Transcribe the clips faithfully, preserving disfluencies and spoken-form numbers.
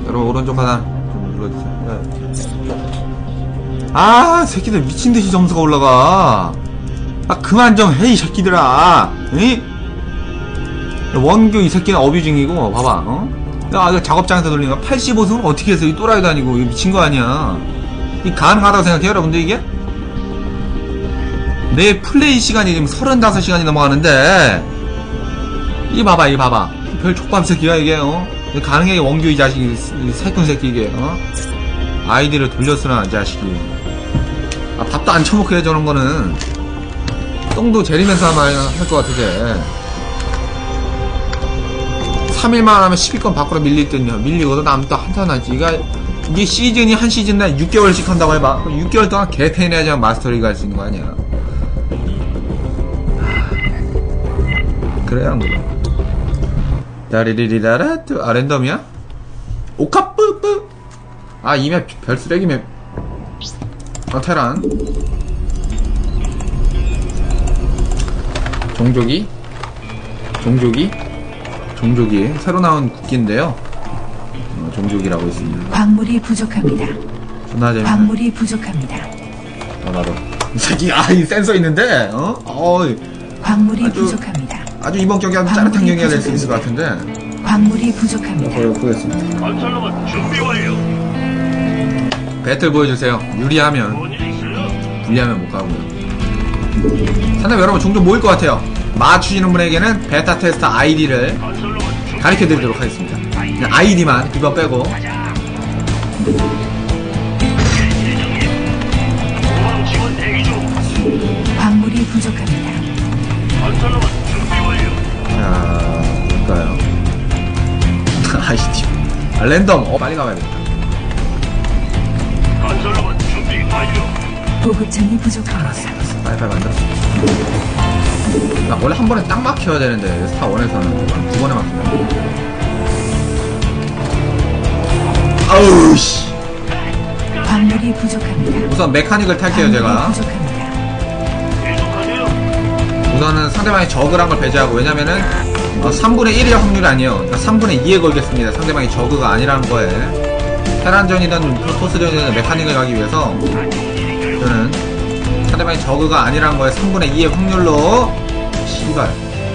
여러분 오른쪽 하단 좀 눌러주세요. 네. 아 새끼들 미친듯이 점수가 올라가. 아 그만 좀 해 이 새끼들아. 이? 원규 이 새끼는 어뷰징이고 봐봐. 어? 야 이거 작업장에서 돌리는 거 팔십오 승을 어떻게 해서 이 또라이도 아니고 이거 미친거 아니야. 이 가능하다고 생각해요 여러분들 이게? 내 플레이 시간이 지금 서른다섯 시간이 넘어가는데 이 봐봐 이 봐봐 별 족밥 새끼야 이게. 어? 가능해 원규 이 자식이 이 새꾼 새끼 이게. 어? 아이디를 돌렸으나 이 자식이. 아 밥도 안 처먹게 해 저런 거는. 똥도 재리면서 하면 할 것 같으세. 삼 일만 하면 십 위권 밖으로 밀릴 듯요. 밀리거든. 남은 또 한탄 하지. 이게, 이게 시즌이 한 시즌 내 육 개월씩 한다고 해봐. 육 개월 동안 개패인 해야지 마스터리그 할 수 있는 거 아니야. 그래야 안 그래. 다리리리라라뚜. 아, 랜덤이야? 오카뿌뿌. 아, 이 맵, 별 쓰레기 맵. 어, 테란. 종족이? 종족이? 종족이 새로 나온 국기인데요. 어, 종족이라고 있습니다. 광물이 부족합니다. 존나 재밌네. 광물이 부족합니다. 어 나도 이 새끼 아 이 센서 있는데 어? 어이 광물이 아주, 부족합니다. 아주 이번 경기 아주 짜릿한 경기가 될 수 있을 것 같은데. 광물이 부족합니다. 어, 보겠습니다. 건설로만 준비 완료. 배틀 보여주세요. 유리하면 뭔일 있어요? 불리하면 못 가고요. 상당히 여러분 종종 모일 것 같아요. 맞추시는 분에게는 베타 테스터 아이디를 건설로만 준비 가르쳐 드리도록 하겠습니다. 그냥 아이디만 그거 빼고. 공항 지원 대기 중. 광물이 부족합니다. 건설로만 준비 완료. 자 볼까요? 아이디 아, 랜덤 어 빨리 가봐야겠다. 건설로만 준비 완료. 보급층이 부족합니다. 빨리빨리 만들었어. 나 원래 한 번에 딱 막혀야 되는데 스타원에서는 두 번에 막히네. 아우 씨. 광물이 부족합니다. 우선 메카닉을 탈게요 광물이 제가. 부족합니다. 계속하세요. 우선은 상대방이 저그란 걸 배제하고. 왜냐면은 어, 삼분의 일일 확률이 아니에요. 그러니까 삼분의 이에 걸겠습니다. 상대방이 저그가 아니라는 거에. 테란전이든 프로토스전이든 메카닉을 가기 위해서 저는 상대방이 저그가 아니라는 거에 삼분의 이의 확률로. 씨발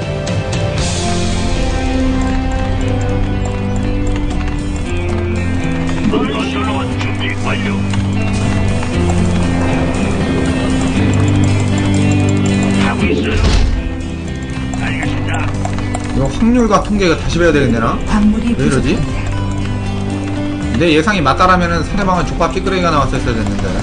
건설로만 준비 완료. 하고 있어요. 알겠습니다. 이거 확률과 통계가 다시 배워야 되겠네 나? 광물이 왜 이러지? 부족합니다. 내 예상이 맞다라면은 상대방은 족밥 찌끄레기가 나왔었어야 됐는데.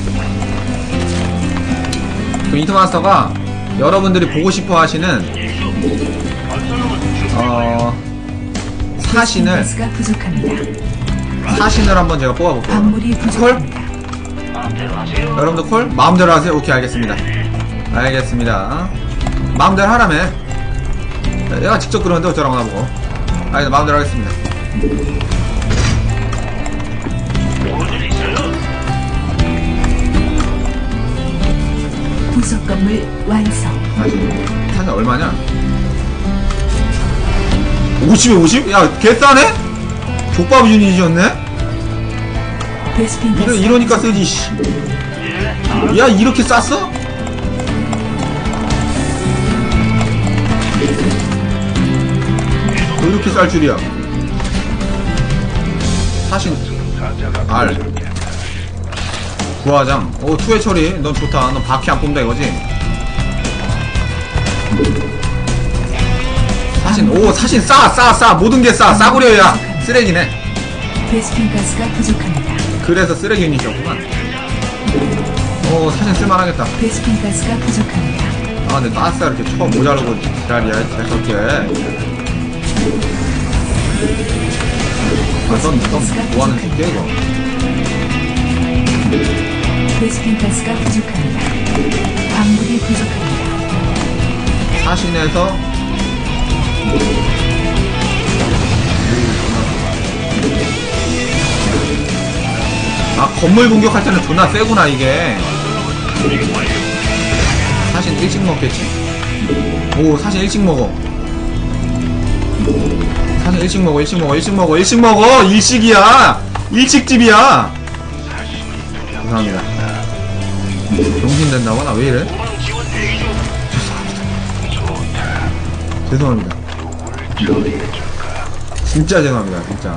그 인터마스터가 여러분들이 보고 싶어 하시는 건설로만 준비 어 사신을 가스가 부족합니다. 사신을 한번 제가 뽑아볼게요. 광물이 콜? 부족합니다. 마음대로 하세요. 여러분들 콜? 마음대로 하세요. 오케이 알겠습니다. 알겠습니다. 마음대로 하라며. 내가 직접 그러는데 어쩌라고 나보고. 아니 마음대로 하겠습니다. 뭔일 있어요? 부속 건물 완성. 다시 사신 얼마냐? 오십에 오십? 야 개싸네? 족밥 유닛이었네? 베스핀 이러, 가스가 이러니까 쓰지 씨. 예. 야 이렇게 쌌어? 왜 이렇게 쌀 줄이야? 사신 R 부하장 오 투회 처리 넌 좋다. 넌 바퀴 안 뽑는다 이거지? 사신 오 사신 싸 싸 싸 모든 게 싸 싸구려야 쓰레기네. 베스핀 가스가 부족합니다. 그래서 쓰레기 유닛이었구만. 오 사신 쓸만하겠다. 베스핀 가스가 부족합니다. 아 근데 가스가 이렇게 처음 모자르고 지랄이야 재석게. 아넌 넌 뭐하는 새끼야 이거. 베스핀 가스가 부족합니다. 광물이 부족합니다. 사신에서 아 건물 공격할 때는 존나 세구나 이게. 사신 일찍 먹겠지? 오 사신 일찍 먹어. 사신 사실 일식 먹어 일식 먹어 일식 먹어 일식 먹어 일식이야 일식집이야. 죄송합니다. 정신 된다고 나 왜 이래? 후방 지원 대기 중. 죄송합니다. 진짜 죄송합니다 진짜.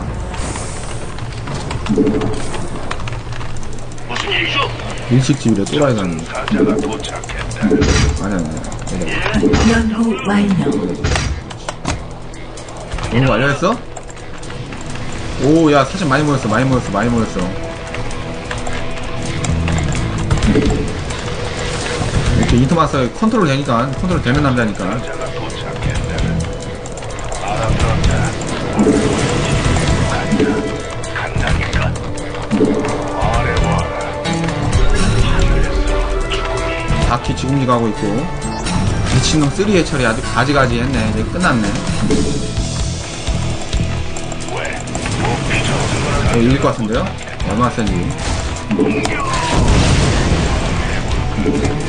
무슨 일이죠? 일식집이래 또라이 가는 거. 사자가 도착했다. 아니 아니 아니. 예. 연구 완료. 너무 완료했어? 오, 야, 사실 많이 모였어, 많이 모였어, 많이 모였어. 이렇게 인터마스 컨트롤 되니까, 컨트롤 되는 남자니까. 사자가 도착했다. 알아들었다. 간다. 간다니까. 말해봐라. 하늘에서 죽음이 바퀴 지금지 가고 있고. 미친놈 쓰리 해처리 아주 가지가지 했네. 이제 끝났네. 왜? 목표 전투가 어, 이길 것 같은데요? 얼마나 센지. 공격.